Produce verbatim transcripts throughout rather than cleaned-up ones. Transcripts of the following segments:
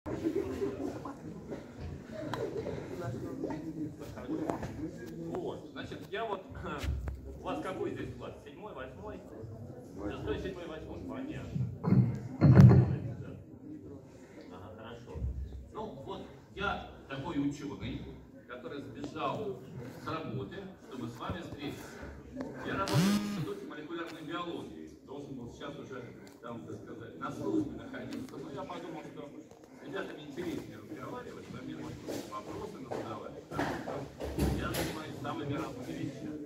Вот, значит, я вот... У вас какой здесь класс? Седьмой, восьмой? Шестой, седьмой, восьмой. Понятно. Ага, хорошо. Ну, вот я такой ученый, который сбежал с работы, чтобы с вами встретиться. Я работаю в Институте молекулярной биологии. Должен был сейчас уже, там, так сказать, на службе находиться. Но я подумал, что ребятам интереснее разговаривать, но мне можно вопросы задавать. Я занимаюсь самыми разными вещами.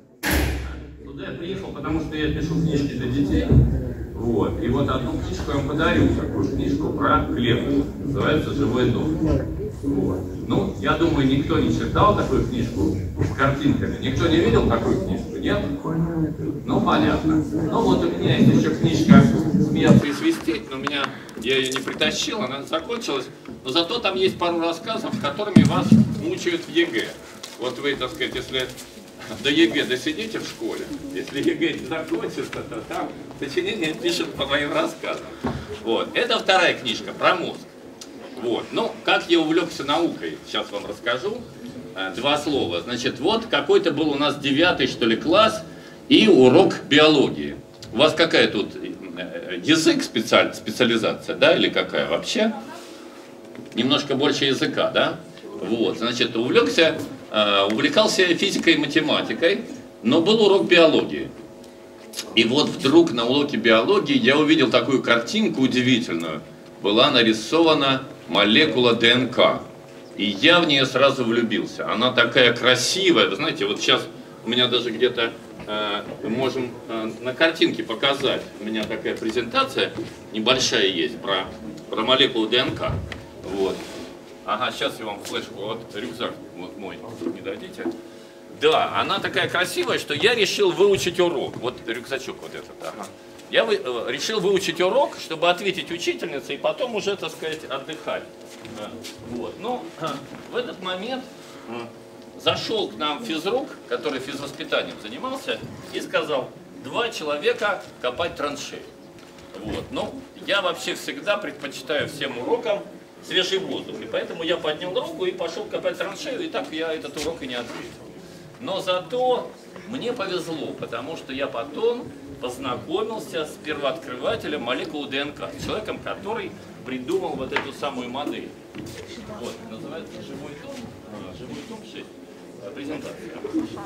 Туда я приехал, потому что я пишу книжки для детей. Вот. И вот одну книжку я вам подарю, такую книжку про клетку. Называется «Живой дом». Вот. Ну, я думаю, никто не читал такую книжку с картинками. Никто не видел такую книжку, нет? Ну, понятно. Ну, вот у меня есть еще книжка «Смеяться и свистеть», но у меня, я ее не притащил, она закончилась. Но зато там есть пару рассказов, которыми вас мучают в ЕГЭ. Вот вы, так сказать, если до ЕГЭ досидите в школе, если ЕГЭ не закончится, то там сочинение пишут по моим рассказам. Вот. Это вторая книжка про мозг. Вот. Ну, как я увлекся наукой, сейчас вам расскажу. Два слова. Значит, вот какой-то был у нас девятый, что ли, класс и урок биологии. У вас какая тут язык специаль, специализация, да, или какая вообще? Немножко больше языка, да? Вот, значит, увлекся, увлекался физикой и математикой, но был урок биологии. И вот вдруг на уроке биологии я увидел такую картинку удивительную. Была нарисована молекула ДНК. И я в нее сразу влюбился. Она такая красивая. Вы знаете, вот сейчас у меня даже где-то э, можем э, на картинке показать. У меня такая презентация небольшая есть про, про молекулу ДНК. Вот. Ага, сейчас я вам флешку, вот рюкзак вот мой, не дадите? Да, она такая красивая, что я решил выучить урок. Вот рюкзачок вот этот, ага. Я вы, э, решил выучить урок, чтобы ответить учительнице и потом уже, так сказать, отдыхать. Да. Вот. Но э, в этот момент э, зашел к нам физрук, который физвоспитанием занимался, и сказал: два человека копать траншеи. Вот. Ну, я вообще всегда предпочитаю всем урокам свежий воздух. И поэтому я поднял руку и пошел копать траншею, и так я этот урок и не ответил. Но зато мне повезло, потому что я потом познакомился с первооткрывателем молекулы ДНК, человеком, который придумал вот эту самую модель. Вот, называется «Живой дом», «Живой дом шесть», презентация.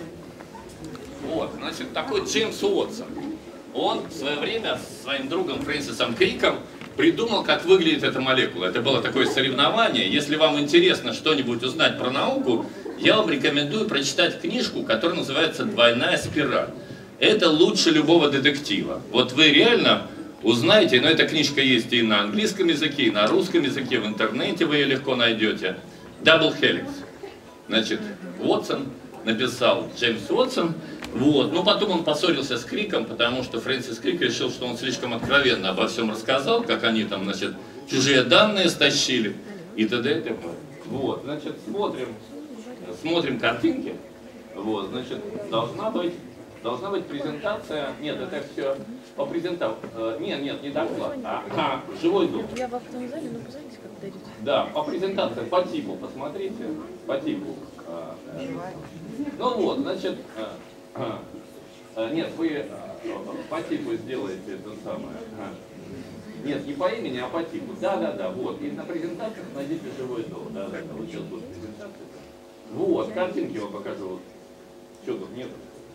Вот, значит, такой Джеймс Уотсон. Он в свое время с своим другом Фрэнсисом Криком придумал, как выглядит эта молекула. Это было такое соревнование. Если вам интересно что-нибудь узнать про науку, я вам рекомендую прочитать книжку, которая называется «Двойная спираль». Это лучше любого детектива. Вот вы реально узнаете, но эта книжка есть и на английском языке, и на русском языке, в интернете вы ее легко найдете. Double Helix. Значит, Уотсон написал, Джеймс Уотсон. Вот. Но потом он поссорился с Криком, потому что Фрэнсис Крик решил, что он слишком откровенно обо всем рассказал, как они там, значит, чужие данные стащили и т.д. и т.п. Вот, значит, смотрим, смотрим картинки. Вот, значит, должна быть, должна быть презентация. Нет, это все по презентации. Нет, нет, не доклад, а, а живой дом. Я в актовом зале, но позовите, как дойдете. Да, по презентации, по типу, посмотрите, по типу. Ну вот, значит. Нет, вы по типу сделаете это самое. Нет, не по имени, а по типу. Да, да, да, вот. И на презентациях найдите живой дом. Да, да, да. Вот сейчас будет презентация. Вот, картинки вам покажу. Вот. Что тут нет?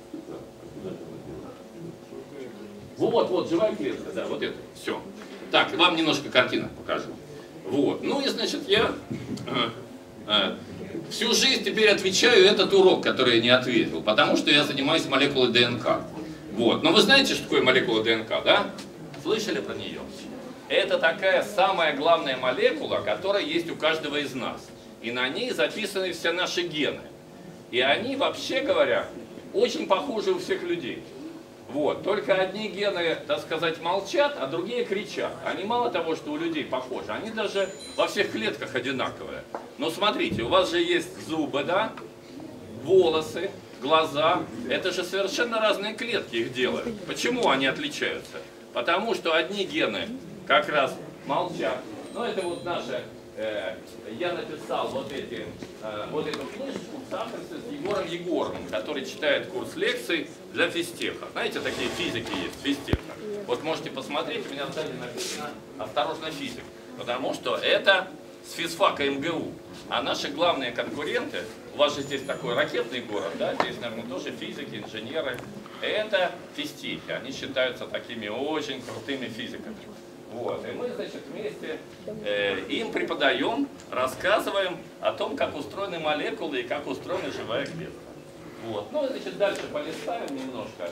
Вот, вот, живая клетка, да, вот это. Все. Так, вам немножко картинок покажу. Вот. Ну и значит, я э, э, всю жизнь теперь отвечаю этот урок, который я не ответил, потому что я занимаюсь молекулой ДНК. Вот. Но вы знаете, что такое молекула ДНК, да? Слышали про нее? Это такая самая главная молекула, которая есть у каждого из нас. И на ней записаны все наши гены. И они, вообще говоря, очень похожи у всех людей. Вот. Только одни гены, так сказать, молчат, а другие кричат. Они мало того, что у людей похожи, они даже во всех клетках одинаковые. Но смотрите, у вас же есть зубы, да? Волосы, глаза. Это же совершенно разные клетки их делают. Почему они отличаются? Потому что одни гены как раз молчат. Ну, это вот наши э, я написал вот, эти, э, вот эту книжечку в соавторстве с Егором Егоровым, который читает курс лекций для физтеха. Знаете, такие физики есть, физтеха. Вот можете посмотреть, у меня сзади написано «Осторожно, физик», потому что это с физфака эм гэ у. А наши главные конкуренты, у вас же здесь такой ракетный город, да, здесь, наверное, тоже физики, инженеры, это физтехи, они считаются такими очень крутыми физиками. Вот. И мы, значит, вместе э, им преподаем, рассказываем о том, как устроены молекулы и как устроена живая клетка. Вот. Ну, значит, дальше полистаем немножко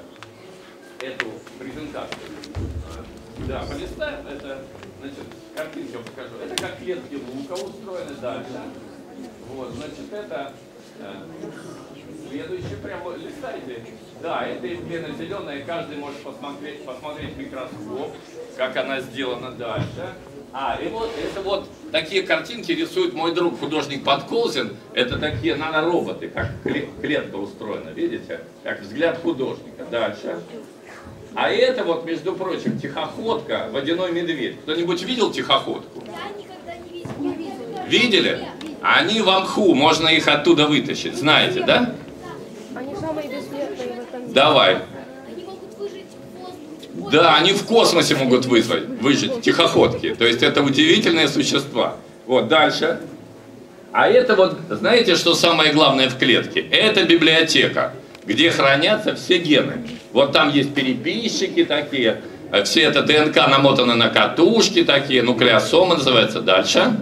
эту презентацию. Да, полистаем, это, значит, картинки я покажу. Это как клетки лука устроены дальше. Вот, значит, это э, следующее, прямо листайте. Да, это измена зеленая, каждый может посмотреть, посмотреть микроскоп, как она сделана дальше. А, и вот это вот такие картинки рисует мой друг, художник Подколзин. Это такие нанороботы, как клетка устроена, видите? Как взгляд художника. Дальше. А это вот, между прочим, тихоходка, водяной медведь. Кто-нибудь видел тихоходку? Я никогда не видел. Видели? Они в Амху, можно их оттуда вытащить, знаете, да? Они самые бессмертные в этом мире. Давай. Они могут выжить в космосе. Да, они в космосе могут вызвать, выжить, тихоходки. То есть это удивительные существа. Вот, дальше. А это вот, знаете, что самое главное в клетке? Это библиотека, где хранятся все гены. Вот там есть переписчики такие, все это ДНК намотано на катушки такие, нуклеосомы называется. Дальше.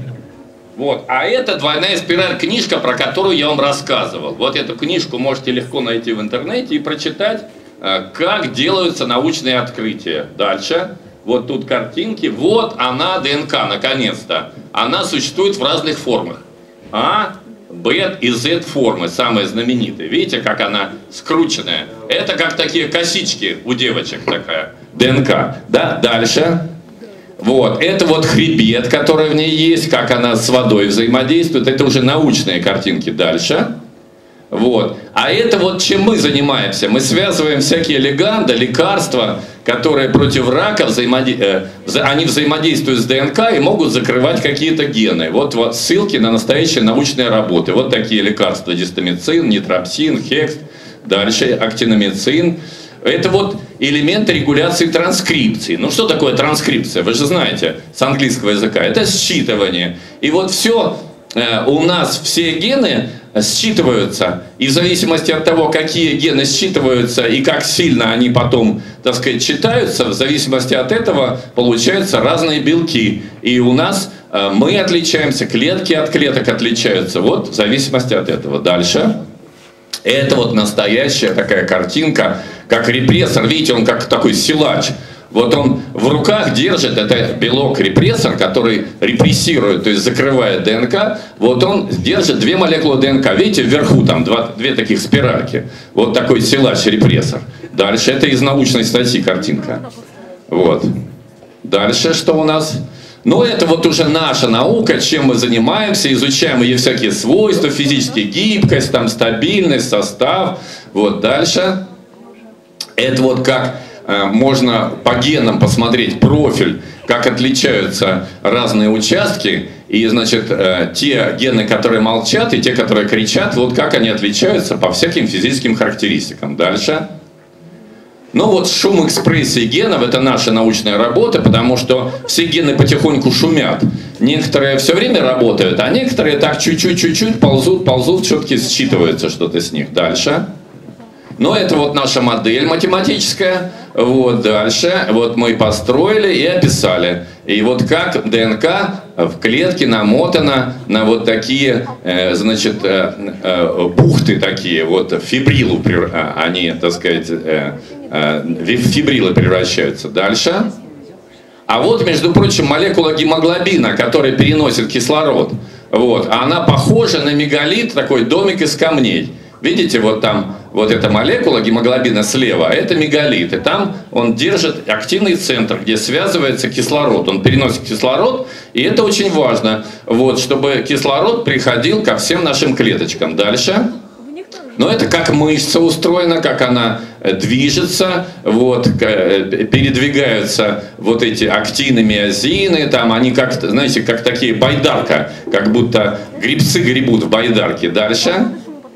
Вот. А это двойная спираль, книжка, про которую я вам рассказывал. Вот эту книжку можете легко найти в интернете и прочитать, как делаются научные открытия. Дальше. Вот тут картинки. Вот она, ДНК, наконец-то. Она существует в разных формах. А, Б и З формы, самые знаменитые. Видите, как она скрученная? Это как такие косички у девочек такая. ДНК. Да? Дальше. Вот, это вот хребет, который в ней есть, как она с водой взаимодействует, это уже научные картинки дальше. Вот. А это вот чем мы занимаемся, мы связываем всякие лиганды, лекарства, которые против рака, взаимоди... э, они взаимодействуют с ДНК и могут закрывать какие-то гены. Вот, вот ссылки на настоящие научные работы. Вот такие лекарства: дистамицин, нитропсин, хекст, дальше актиномицин. Это вот элементы регуляции транскрипции. Ну что такое транскрипция? Вы же знаете с английского языка. Это считывание. И вот все, э, у нас все гены считываются. И в зависимости от того, какие гены считываются и как сильно они потом, так сказать, читаются, в зависимости от этого получаются разные белки. И у нас э, мы отличаемся, клетки от клеток отличаются. Вот в зависимости от этого. Дальше. Это вот настоящая такая картинка, как репрессор. Видите, он как такой силач. Вот он в руках держит, это белок-репрессор, который репрессирует, то есть закрывает ДНК. Вот он держит две молекулы ДНК. Видите, вверху там два, две таких спиральки. Вот такой силач-репрессор. Дальше, это из научной статьи картинка. Вот. Дальше что у нас? Ну, это вот уже наша наука, чем мы занимаемся, изучаем ее всякие свойства, физические, гибкость, там, стабильность, состав. Вот дальше. Это вот как э, можно по генам посмотреть профиль, как отличаются разные участки. И, значит, э, те гены, которые молчат, и те, которые кричат, вот как они отличаются по всяким физическим характеристикам. Дальше. Ну вот шум экспрессии генов — это наша научная работа, потому что все гены потихоньку шумят. Некоторые все время работают, а некоторые так чуть-чуть-чуть ползут, ползут, все-таки считывается что-то с них. Дальше. Ну это вот наша модель математическая. Вот дальше. Вот мы построили и описали. И вот как ДНК в клетке намотана на вот такие, э, значит, э, э, бухты такие, вот фибрилу, они, так сказать, э, э, в фибрилы превращаются. Дальше. А вот, между прочим, молекула гемоглобина, которая переносит кислород, вот, она похожа на мегалит, такой домик из камней. Видите, вот там вот эта молекула гемоглобина слева, это мегалит. И там он держит активный центр, где связывается кислород. Он переносит кислород, и это очень важно, вот, чтобы кислород приходил ко всем нашим клеточкам. Дальше. В них тоже Но это как мышца устроена, как она движется, вот, передвигаются вот эти актины, миозины, там они как, знаете, как такие байдарка, как будто грибцы гребут в байдарке. Дальше.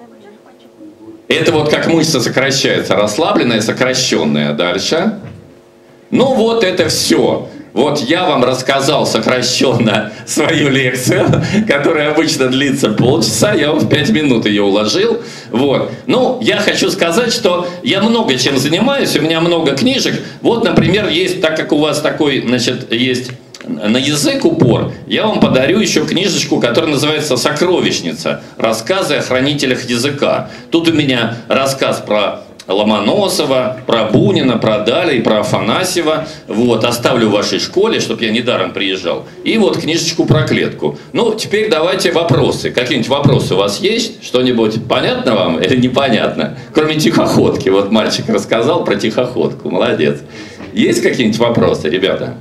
Это вот как мышца сокращается, расслабленная, сокращенная. Дальше. Ну вот это все. Вот я вам рассказал сокращенно свою лекцию, которая обычно длится полчаса, я вам в пять минут ее уложил. Вот. Ну, я хочу сказать, что я много чем занимаюсь, у меня много книжек. Вот, например, есть, так как у вас такой, значит, есть на язык упор, я вам подарю еще книжечку, которая называется «Сокровищница. Рассказы о хранителях языка». Тут у меня рассказ про Ломоносова, про Бунина, про Даля и про Афанасьева. Вот, оставлю в вашей школе, чтобы я недаром приезжал. И вот книжечку про клетку. Ну, теперь давайте вопросы. Какие-нибудь вопросы у вас есть? Что-нибудь понятно вам или непонятно? Кроме тихоходки. Вот мальчик рассказал про тихоходку. Молодец. Есть какие-нибудь вопросы, ребята?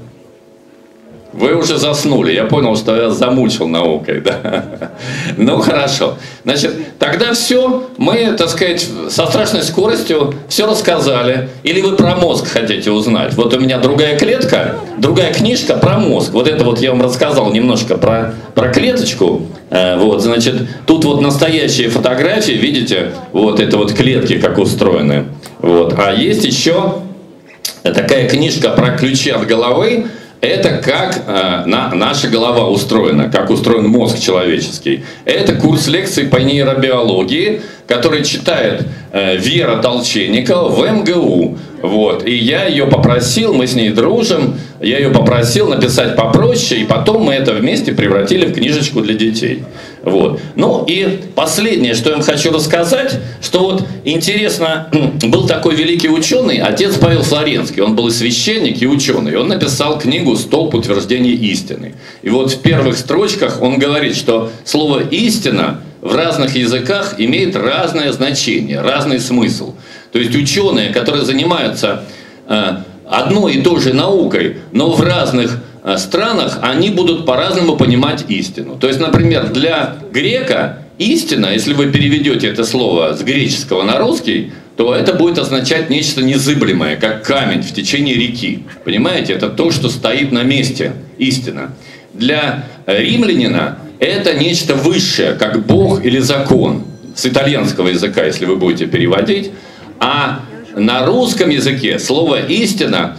Вы уже заснули, я понял, что я замучил наукой, да? Ну, хорошо. Значит, тогда все, мы, так сказать, со страшной скоростью все рассказали. Или вы про мозг хотите узнать? Вот у меня другая клетка, другая книжка про мозг. Вот это вот я вам рассказал немножко про, про клеточку. Вот, значит, тут вот настоящие фотографии, видите, вот это вот клетки как устроены. Вот. А есть еще такая книжка про ключи от головы. Это как э, на, наша голова устроена, как устроен мозг человеческий. Это курс лекций по нейробиологии, который читает э, Вера Толченникова в эм гэ у. Вот. И я ее попросил, мы с ней дружим, я ее попросил написать попроще, и потом мы это вместе превратили в книжечку для детей. Вот. Ну и последнее, что я вам хочу рассказать, что вот интересно, был такой великий ученый, отец Павел Флоренский, он был и священник, и ученый, он написал книгу «Столб утверждения истины». И вот в первых строчках он говорит, что слово «истина» в разных языках имеет разное значение, разный смысл. То есть ученые, которые занимаются э, одной и той же наукой, но в разных э, странах, они будут по-разному понимать истину. То есть, например, для грека истина, если вы переведете это слово с греческого на русский, то это будет означать нечто незыблемое, как камень в течение реки. Понимаете, это то, что стоит на месте, истина. Для римлянина это нечто высшее, как Бог или закон, с итальянского языка, если вы будете переводить. А на русском языке слово «истина»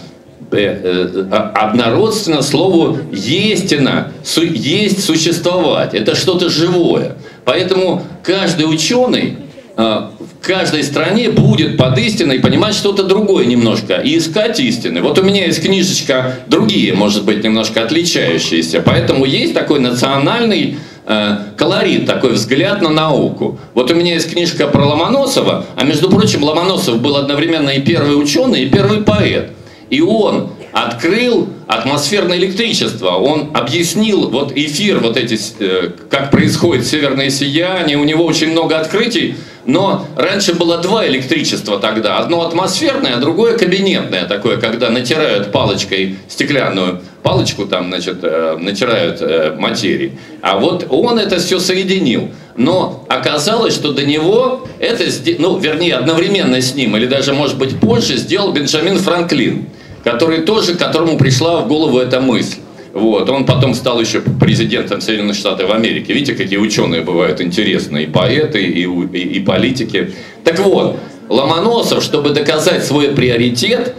однородственно слову «естина», «есть существовать». Это что-то живое. Поэтому каждый ученый в каждой стране будет под истиной понимать что-то другое немножко и искать истины. Вот у меня есть книжечка другие, может быть, немножко отличающиеся. Поэтому есть такой национальный э, колорит, такой взгляд на науку. Вот у меня есть книжка про Ломоносова, а между прочим, Ломоносов был одновременно и первый ученый, и первый поэт. И он открыл атмосферное электричество, он объяснил вот эфир, вот эти, э, как происходит северное сияние, у него очень много открытий. Но раньше было два электричества тогда. Одно атмосферное, а другое кабинетное. Такое, когда натирают палочкой стеклянную палочку, там, значит, э, натирают э, материи. А вот он это все соединил. Но оказалось, что до него это, ну, вернее, одновременно с ним, или даже, может быть, позже, сделал Бенджамин Франклин, который тоже, которому пришла в голову эта мысль. Вот. Он потом стал еще президентом Соединенных Штатов Америки. Видите, какие ученые бывают интересные, и поэты, и, и, и политики. Так вот, Ломоносов, чтобы доказать свой приоритет,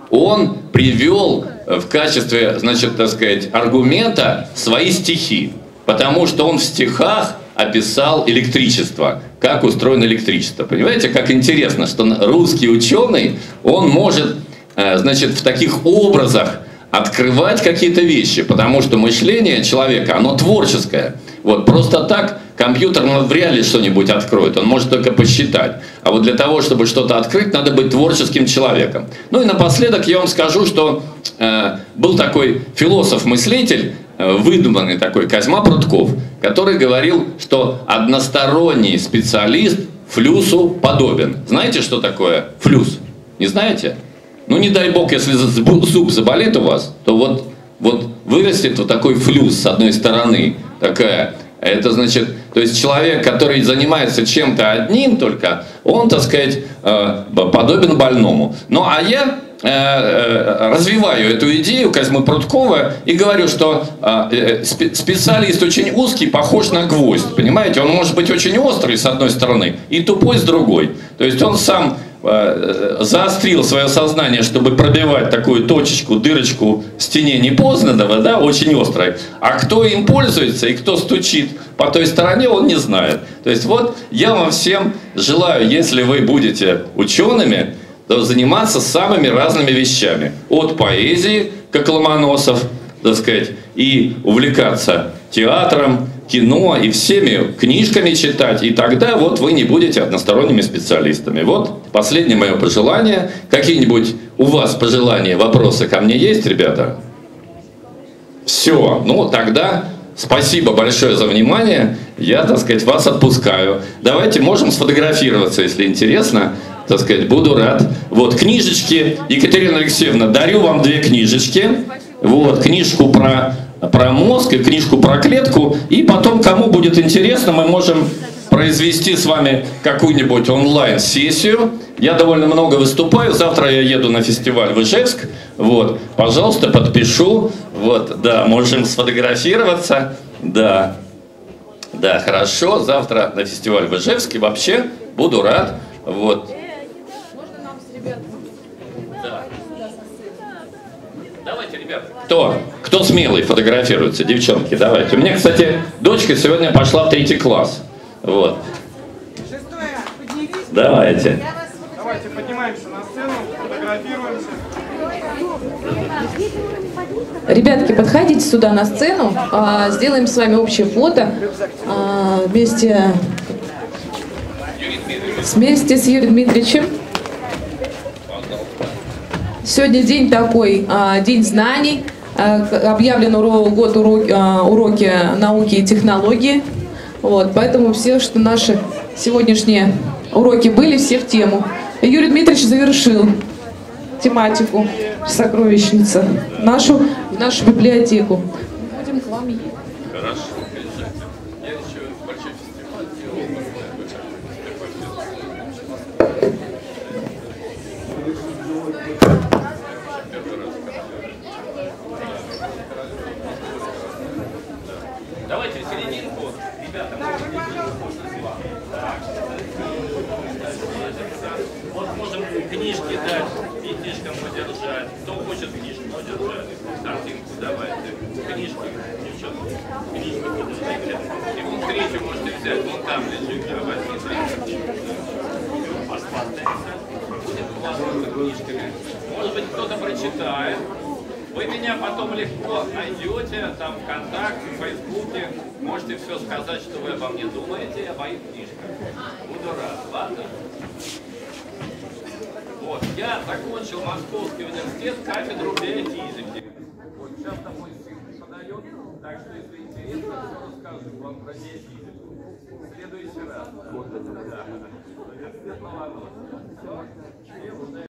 он привел в качестве, значит, так сказать, аргумента свои стихи. Потому что он в стихах описал электричество, как устроено электричество. Понимаете, как интересно, что русский ученый, он может, значит, в таких образах открывать какие-то вещи, потому что мышление человека, оно творческое. Вот просто так компьютер вряд ли что-нибудь откроет, он может только посчитать. А вот для того, чтобы что-то открыть, надо быть творческим человеком. Ну и напоследок я вам скажу, что э, был такой философ-мыслитель, э, выдуманный такой, Козьма Прутков, который говорил, что односторонний специалист флюсу подобен. Знаете, что такое флюс? Не знаете? Ну, не дай бог, если зуб заболит у вас, то вот, вот вырастет вот такой флюс с одной стороны, такая Это значит, то есть человек, который занимается чем-то одним только, он, так сказать, подобен больному. Ну, а я развиваю эту идею Козьмы Прудкова и говорю, что специалист очень узкий похож на гвоздь, понимаете? Он может быть очень острый с одной стороны и тупой с другой. То есть он сам заострил свое сознание, чтобы пробивать такую точечку, дырочку в стене непознанного, да, очень острой. А кто им пользуется и кто стучит по той стороне, он не знает. То есть вот я вам всем желаю, если вы будете учеными, то заниматься самыми разными вещами. От поэзии, как Ломоносов, так сказать, и увлекаться театром, кино и всеми книжками читать, и тогда вот вы не будете односторонними специалистами. Вот последнее мое пожелание. Какие-нибудь у вас пожелания, вопросы ко мне есть, ребята? Все, ну тогда спасибо большое за внимание. Я, так сказать, вас отпускаю. Давайте можем сфотографироваться, если интересно. Так сказать, буду рад. Вот, книжечки. Екатерина Алексеевна, дарю вам две книжечки. Вот, книжку про, про мозг и книжку про клетку. И потом, кому будет интересно, мы можем произвести с вами какую-нибудь онлайн-сессию. Я довольно много выступаю. Завтра я еду на фестиваль в Ижевск. Вот, пожалуйста, подпишу. Вот, да, можем сфотографироваться. Да, да, хорошо. Завтра на фестиваль в Ижевске. Вообще, буду рад. Вот. Да. Давайте, ребят. Кто? Кто смелый фотографируется? Девчонки, давайте. У меня, кстати, дочка сегодня пошла в третий класс. Вот. Шестое, поднялись. Давайте. Давайте поднимаемся на сцену, фотографируемся. Ребятки, подходите сюда на сцену, а, сделаем с вами общее фото а, вместе, вместе с Юрием Дмитриевичем. Сегодня день такой, а, день знаний, а, объявлен уро, год уроки, а, уроки науки и технологии. Вот, поэтому все, что наши сегодняшние уроки были, все в тему. Юрий Дмитриевич завершил тематику сокровищница нашу, в нашу библиотеку. Будем к вам ехать. Хорошо. Я еще большой фестиваль делал. Давайте в серединку, ребята. Вот можем книжки дать, детишкам подержать. Кто хочет книжку подержать? Картинку давайте. Книжки, девчонки, книжки подержать. И вон третью можете взять, вон там лежит. Давайте, посмотрите. Будет классно книжками. Может быть, кто-то прочитает. Вы меня потом легко найдете, там ВКонтакте, в Фейсбуке. Можете все сказать, что вы обо мне думаете, о моих книжках. Буду рад, ладно? Вот, я закончил Московский университет, кафедру биофизики. Вот сейчас там мой сын преподает, так что если интересно, все расскажу вам про биофизику. В следующий раз. Вот это да. Университет Ломоносова. Все.